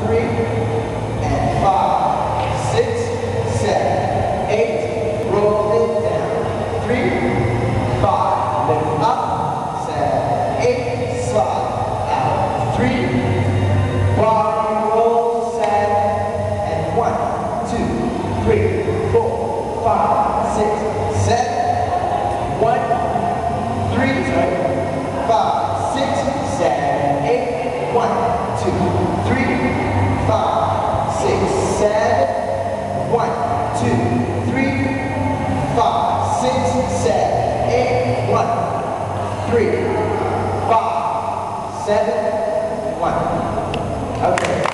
3, and 5, 6, 7, 8. Roll it down. 3, 5. Lift up. 7, 8. Slide out. 3. Body roll. 7, and 1, 2, 3, 4, 5, 6, 7. 1, 3. Sorry. 5, 6, 7, 8. 1, 2, 3, 5, 6, 7. 1, 2, 3, 5, 6, 7, 8. 1, 3, 5, 7, 1. Okay.